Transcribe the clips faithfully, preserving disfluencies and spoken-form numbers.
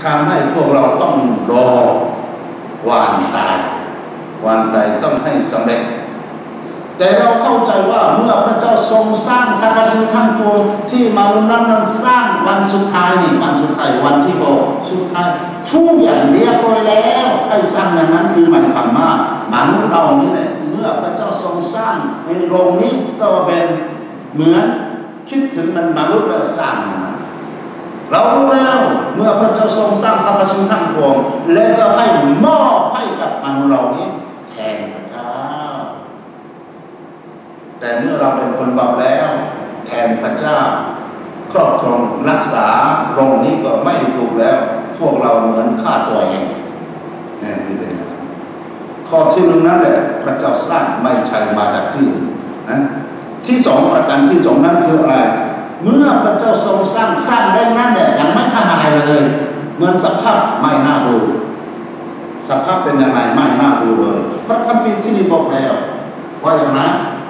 ทำให้พวกเราต้องรอวันตายวันตายต้องให้สำเร็จแต่เราเข้าใจว่าเมื่อพระเจ้าทรงสร้างสรรพสิ่งทั้งปวงที่มนุษย์นั้นสร้างวันสุดท้ายนี่วันสุดท้ายวันที่หกสุดท้ายทุกอย่างเรียบร้อยแล้วให้สร้างอย่างนั้นคือหมายความว่ามนุษย์เรานี่แหละเมื่อพระเจ้าทรงสร้างในโรงนี้ก็เป็นเหมือนคิดถึงมันมนุษย์แล้วสร้างมันเรารู้แล้วเมื่อพระเจ้าทรงสร้างสรรพสิ่งทั้งปวงแล้วก็ให้มอบให้กับมนุษย์เรานี้แทนพระเจ้าแต่เมื่อเราเป็นคนบาปแล้วแทนพระเจ้าครอบครองรักษาโรงนี้ก็ไม่ถูกแล้วพวกเราเหมือนฆ่าตัวเองนี่คือเป็นข้อที่หนึ่งนั้นแหละพระเจ้าสร้างไม่ใช่มาจากที่อื่นนะที่สองประการที่สองนั้นคืออะไรเมื่อพระเจ้าทรงสร้างสร้างได้นั้นเนี่ยยังไม่ทำอะไรเลยเหมือนสภาพไม่น่าดูสภาพเป็นยังไงไม่น่าดูเลยพระคัมภีร์ที่นี่บอกแล้วว่าอย่างนั้น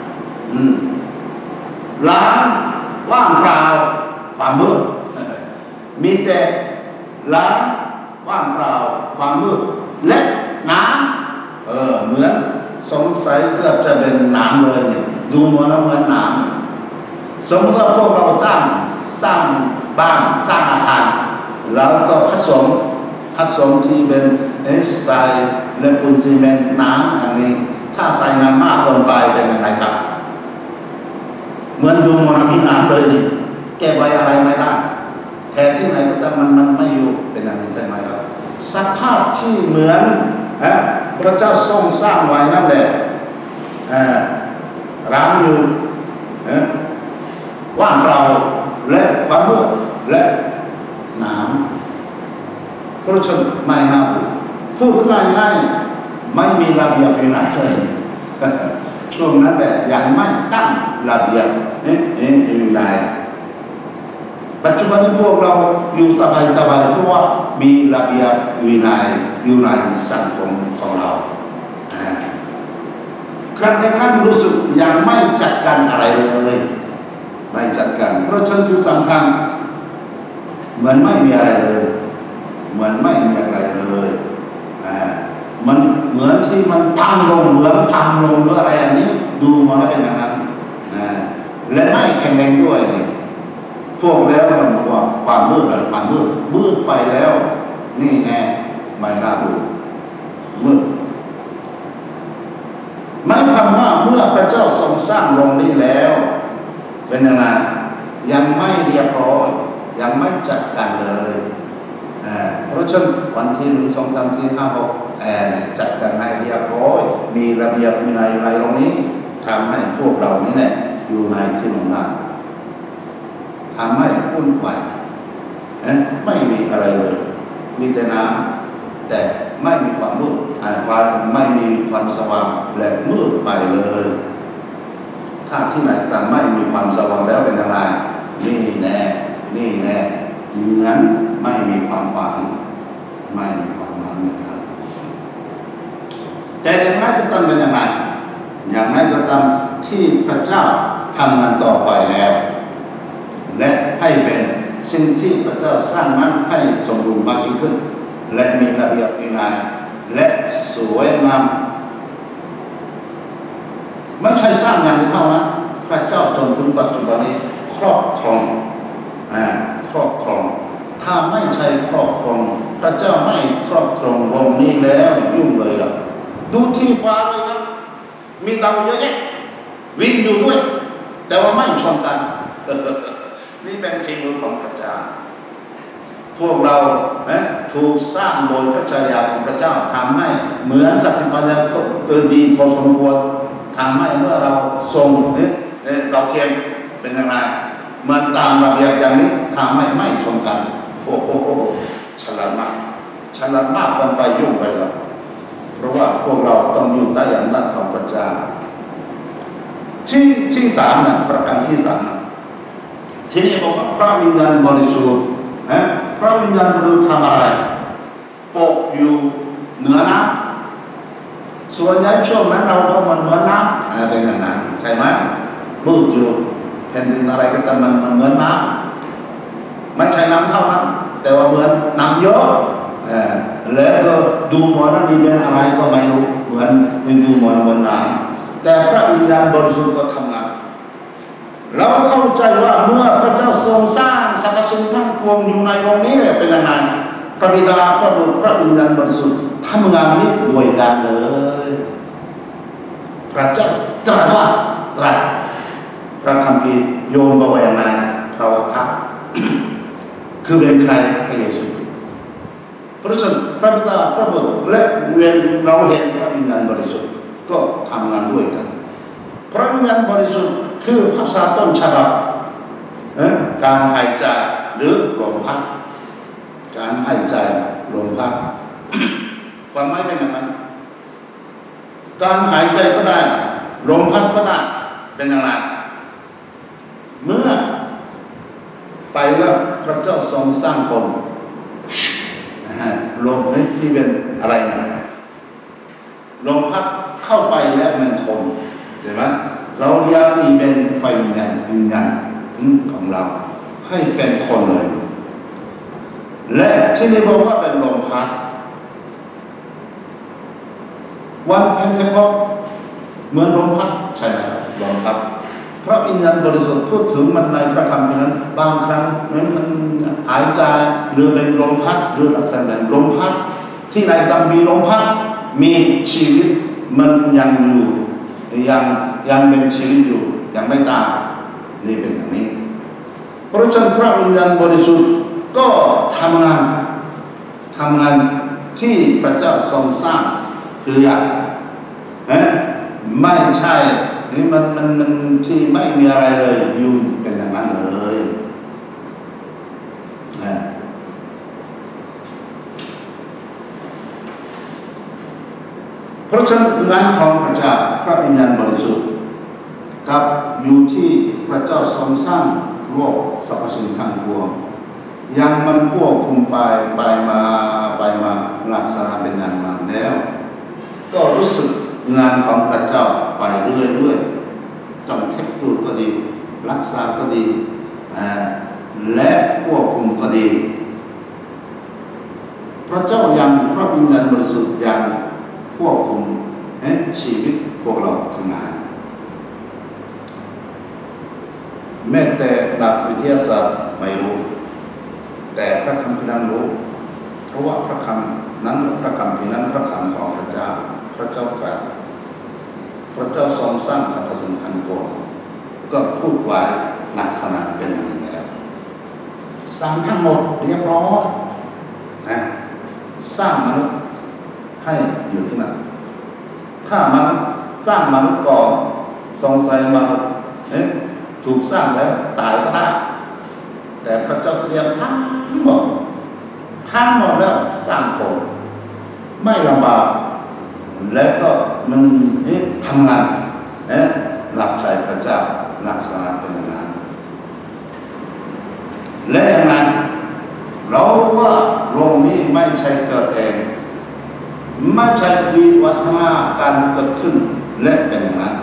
ล้างว่างเปล่าความมืดมีแต่ล้างว่างเปล่าความมืดและน้ำเออเหมือนสงสัยเกือบจะเป็นน้ำเลยเนี่ยดูเหมือนเหมือนน้ำสมมติว่าพวกเราสร้างสร้างบ้านสร้างอาคารแล้วก็ผสมผสมที่เป็นเอสไซและปูนซีเมนต์น้ำอันนี้ถ้าใส่น้ำมากเกินไปเป็นยังไงครับเหมือนดูมอนามิน้ำเลยนี่แก้ไว้อะไรไม่ได้แทนที่ไหนก็ตามมันมันไม่อยู่เป็นอย่างนี้ใช่ไหมครับสภาพที่เหมือนพระเจ้าทรงสร้างไว้นั่นแหละร้างอยู่ว่างเปล่าและความมืดและน้ำเพราะฉะนั้นไม่น่าพูดง่ายๆไม่มีระเบียบอยู่ไหนเลยช่วงนั้นแหละยังไม่ตั้งระเบียบเอ๊ะเอ๊ะอยู่ไหนปัจจุบันนี้พวกเราอยู่สบายๆเพราะว่ามีระเบียบอยู่ในอยู่ในสังคมของเราครั้งนั้นรู้สึกยังไม่จัดการอะไรเลยไม่จัดการเพราะฉะนั้นคือสำคัญเหมือนไม่มีอะไรเลยเหมือนไม่มีอะไรเลยมันเหมือนที่มันพังลงเหมือนพังลงหรืออะไรอันนี้ดูมันแล้วเป็นอย่างนั้นและไม่แข็งแรงด้วยพวกแล้วมันความความมืดอะไรความมืดมืดไปแล้วนี่แน่ไม่น่าดูมืดไม่คำว่าเมื่อพระเจ้าทรงสร้างโรงนี้แล้วเป็นยังไงยังไม่เรียบร้อยยังไม่จัดการเลยเพราะฉะนั้นวันที่หนึ่งสองสามสี่ห้าหกจัดการให้เรียบร้อยมีระเบียบมีในในตรงนี้ทำให้พวกเรานี่แหละอยู่ในที่โรงงานทำให้วุ่นวายไม่มีอะไรเลยมีแต่น้ำแต่ไม่มีความมืดความไม่มีความสว่างและมืดไปเลยถ้าที่ไหนก็ตามไม่มีความสว่างแล้วเป็นอะไรนี่แน่นี่แน่เหมือนไม่มีความหวังไม่มีความหวังนะครับแต่อย่างไรก็ตามเป็นอย่างไรอย่างไรก็ตามที่พระเจ้าทำงานต่อไปแล้วและให้เป็นสิ่งที่พระเจ้าสร้างนั้นให้สมบูรณ์มากยิ่งขึ้นและมีระเบียบวินัยและสวยงามไม่ใช่สร้างอย่างเท่านั้นพระเจ้าจนถึงปัจจุบันนี้ครอบครองครอบครองถ้าไม่ใช่ครอบครองพระเจ้าไม่ครอบครองวงนี้แล้วยุ่งเลยครับดูที่ฟ้าเลยครับมีดาวเยอะแยะวิ่งอยู่ด้วยแต่ว่าไม่ชนกัน นี่เป็นฝีมือของพระเจ้าพวกเราถูกสร้างโดยพระฉายาของพระเจ้าทำให้เหมือนสัตว์ปัญญาเกินดีพอสมควรทำให้เมื่อเราทรงเราเทียมเป็นยังไงเมื่อตามระเบียบอย่างนี้ทำให้ไม่ชนกันโอ้โหฉลาดมากฉลาดมากเกินไปยุ่งไปแล้วเพราะว่าพวกเราต้องอยู่ใต้อำนาจของพระเจ้าที่ที่สามนะประการที่สามนะที่นี่บอกว่าพระวิญญาณบริสุทธิ์นะพระวิญญาณบริสุทธิ์ทำอะไรปกอยู่เหนือน้ำส่วนใหญ่ช่วงนั้นเราก็มันเหมือนน้ำเป็นอย่างนั้นใช่ไหมมืดอยู่แผ่นดินอะไรก็ตามมันมันเหมือนน้ำไม่ใช่น้ำเท่านั้นแต่ว่าเหมือนนำเยอะแล้วก็ดูหมอนั่นดีเป็นอะไรก็ไม่รู้เหมือนเป็นดูหมอเหมือนน้ำแต่พระวิญญาณบริสุทธิ์ก็ทำงานเราเข้าใจว่าเมื่อพระเจ้าทรงสร้างสรรพสิ่งทั้งปวงอยู่ในโลกนี้เป็นยังไงพระบิดาพระบุตรพระวิญญาณบริสุทธิ์ทำงานนี้ด้วยกันเลยพระเจ้าตรัสว่าตรัสพระคัมภีร์โยมบอกว่าอย่างไรพระวทัพคือเป็นใครพระเยซูเพราะฉะนั้นพระบิดาพระบุตรและเวียนเราเห็นพระวิญญาณบริสุทธิ์ก็ทำงานด้วยกันพระวิญญาณบริสุทธิ์คือภาษาต้นฉบับการหายใจหรือลมพัดการหายใจลมพัดความหมายเป็นอย่างนั้นการหายใจก็ได้ลมพัดก็ได้เป็นอย่างไรเมื่อไปแล้วพระเจ้าทรงสร้างคนลมนี่ที่เป็นอะไรนะลมพัดเข้าไปแล้วมันคนเห็นไหมเราเรียกนี่เป็นไฟวิญญาณวิญญาณของเราให้เป็นคนเลยและที่นี่บอกว่าเป็นลมพัดวันเพนเทคอสต์เหมือนลมพัดใช่ไหมลมพัดพระวิญญาณบริสุทธิ์พูดถึงมันในพระคัมภีร์นั้นบางครั้งมันมันหายใจหรือเป็นลมพัดหรือลักษณะลมพัดที่ในตำมีลมพัดมีชีวิตมันยังอยู่ยังยังเป็นชีวิตอยู่ยังไม่ตายนี่เป็นอย่างนี้เพราะฉะนั้นพระวิญญาณบริสุทธิ์ก็ทำงานทำงานที่พระเจ้าทรงสร้างคืออย่างไม่ใช่นี่มันมันมันที่ไม่มีอะไรเลยอยู่เป็นอย่างนั้นเลยเพราะฉะนั้นงานของพระเจ้าพระวิญญาณบริสุทธิ์กับอยู่ที่พระเจ้าทรงสร้างโลกสรรพสิ่งทั้งปวงยังมันควบคุมไปไปมาไปมาลักษณะเป็นอย่างนั้นแล้วก็รู้สึกงานของพระเจ้าไปเรื่อยๆจำเทคนิคก็ดีรักษาก็ดีและควบคุมก็ดีพระเจ้ายังพระวิญญาณบริสุทธิ์ยังควบคุมชีวิตพวกเราทำงานแม้แต่นักวิทยาศาสตร์ไม่รู้แต่พระคัมภีร์นั้นรู้เพราะว่าพระคำนั้นพระคัมภีร์นั้นพระคำของพระเจ้าพระเจ้าตรัสพระเจ้าทรงสร้างสรรพสิ่งทั้งปวงก็พูดไว้ลักษณะเป็นอย่างนี้แล้วสร้างทั้งหมดเรียบร้อยนะสร้างมนุษย์ให้อยู่ที่นั่นถ้ามันสร้างมนุษย์ก่อนสงสัยมนุษย์ถูกสร้างแล้วตายก็ได้แต่พระเจ้าเตรียมทั้งหมดทั้งหมดแล้วสร้างคนไม่ลำบากและก็มันนี่ทำงานนะรับใช้พระเจ้าลักษณะเป็นอย่างนั้นและอย่างนั้นเรารู้ว่าโลกนี้ไม่ใช่เกิดเองไม่ใช่วิวัฒนาการเกิดขึ้นและเป็นอย่างนั้น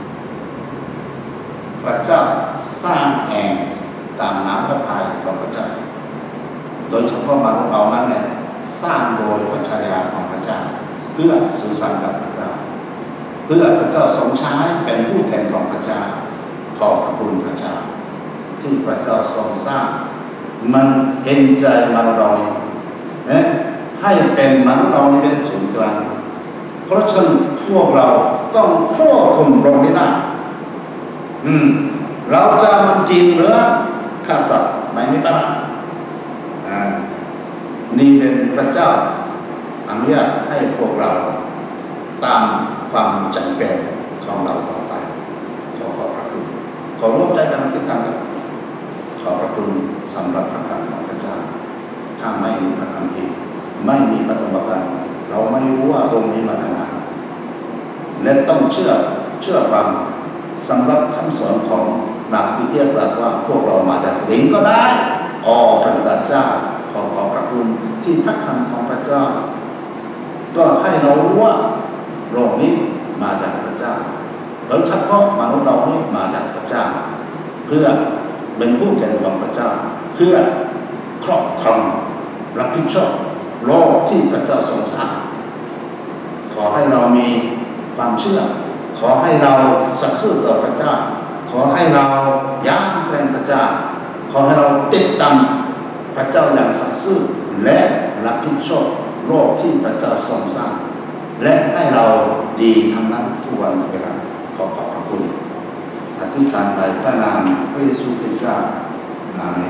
พระเจ้าสร้างเองตามน้ำพระทัยของพระเจ้าโดยเฉพาะมนุษย์เรานั้นเนี่ยสร้างโดยพระฉายาของพระเจ้าเพื่อสื่อสารกับพระเจ้าเพื่อพระเจ้าทรงใช้เป็นผู้แทนของพระเจ้าขอบพระคุณพระเจ้าที่พระเจ้าทรงสร้างมันเห็นใจมนุษย์เราเนี่ยให้เป็นมนุษย์เราที่เป็นศูนย์กลางเพราะฉะนั้นพวกเราต้องควบคุมตรงนี้ได้อืมเราจะมันกินเนื้อฆ่าสัตว์ไม่มีปัญหาอ่านี่เป็นพระเจ้าอนุญาตให้พวกเราตามความจำเป็นของเราต่อไปขอขอบพระคุณขอร่วมใจกันอธิษฐานครับขอพระคุณสำหรับพระคำของพระเจ้าถ้าไม่มีพระคัมภีร์ไม่มีปฐมกาลเราไม่รู้ว่าตรงนี้มาจากไหนและต้องเชื่อเชื่อฟังสำหรับคำสอนของนักวิทยาศาสตร์ว่าพวกเรามาจากลิงก็ได้อ๋อพระบิดาเจ้าขอขอบพระคุณที่พระคำของพระเจ้าก็ให้เรารู้ว่าโลกนี้มาจากพระเจ้าโดยเฉพาะมนุษย์เรานี้มาจากพระเจ้าเพื่อเป็นผู้แทนของพระเจ้าเพื่อครอบครองรับผิดชอบโลกที่พระเจ้าทรงสร้างขอให้เรามีความเชื่อขอให้เราสัตย์ซื่อต่อพระเจ้าขอให้เราย่างแกร่งพระเจ้าขอให้เราติดตามพระเจ้าอย่างสัตย์ซื่อและรับผิดชอบโลกที่พระเจ้าทรงสร้างและให้เราดีทั้งนั้นทุกวันทุกเวลาขอขอบพระคุณอธิษฐานในพระนามพระเยซูคริสต์เจ้าอาเมน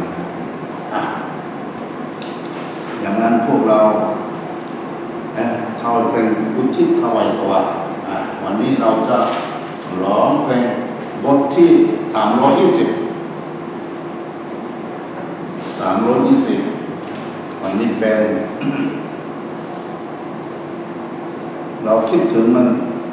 อย่างนั้นพวกเราเอ่อเขาเป็นอุทิศถวายตัววันนี้เราจะร้องเพลงบทที่สามร้อยยี่สิบ สามร้อยยี่สิบวันนี้เป็น เราคิดถึงมัน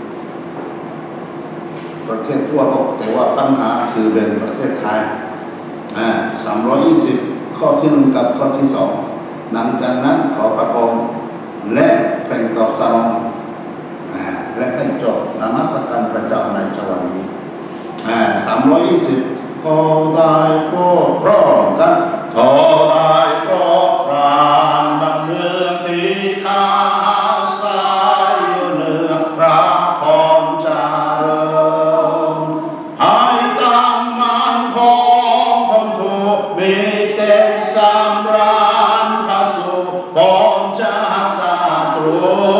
ประเทศทั่วโลกแต่ว่าปัญหาคือเป็นประเทศไทยอ่าสามร้อยยี่สิบข้อที่หนึ่งกับข้อที่สองหลังจากนั้นขอพระองค์และเพลงตอบสนองและให้จบนมัสการพระเจ้าในเช้าวันนี้สามร้อยยี่สิบก็ได้โปรดพร้อมกันก็ได้โปรดปรานบังเมืองที่ข้าสายอยู่เหนือพระพรเจริญให้ตั้งมั่นของผมถูกมีเต็มสำราญพระสุขพรจากศัตรู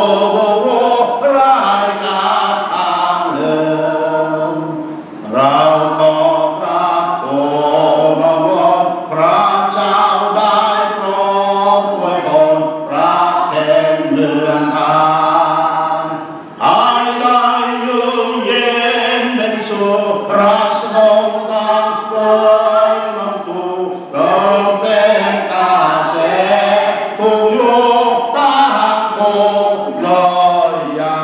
เราขอพระโอษฐ์พระเจ้าได้โปรดอวยพรประเทศเมืองไทยให้ได้อยู่เย็นเป็นสุขรักสงฆ์ต่างไกลน้ำตูลงเป็นกาเสทุกยุคต่างโบลอยยา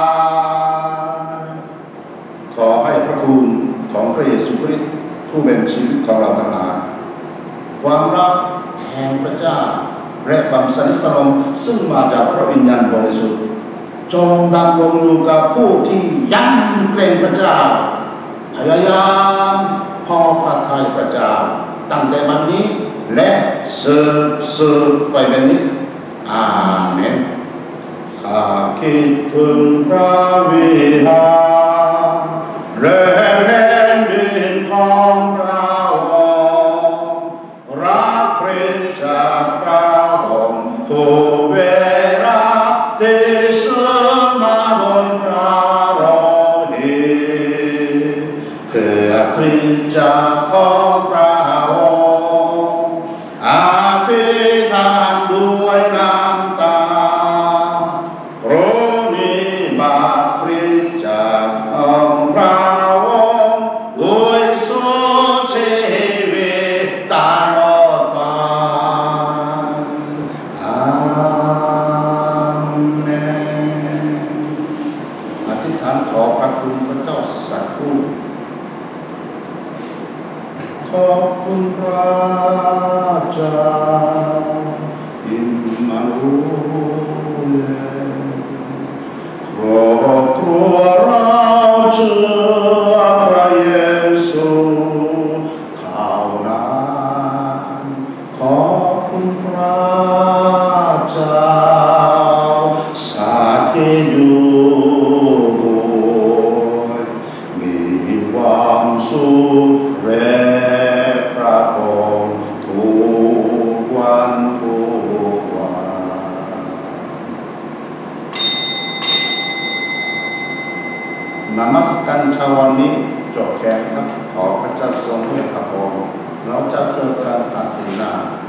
ขอให้พระคุณของพระเยซูคริสต์ผู้เป็นชีวิตของเราทั้งหลายความรักแห่งพระเจ้าและความสนิทสนมซึ่งมาจากพระวิญญาณบริสุทธิ์จงดำรงอยู่กับผู้ที่ยำเกรงพระเจ้าพยายามพอพระทัยพระเจ้าตั้งแต่บัดนี้และสืบสืบไปแบบนี้อาเมนข้าคิดถึงพระวิหารและแผ่นดินของเรารักคริสตจักรเราทุกเวลาที่สืบมาโดยพระโลหิตเพื่อคริสตจักรของเราอธิษฐานด้วยน้ำตาโปรดนิบัติคริสตจักรของเราด้วยสุดชีวิตตลอดไปอาเมนอธิษฐานขอพระคุณพระเจ้าสักครู่ขอบคุณพระเจ้าอิมมานูเอลครอบครัวเราเชื่อพระเยซูเท่านั้นขอบคุณพระเจ้าสาธิตอยู่ด้วยมีความสุขและพระองค์ทุกวันทุกวันนมัสการเช้าวันนี้จบแค่ครับขอพระเจ้าทรงเมตตาเราจะเจอกันอาทิตย์หน้า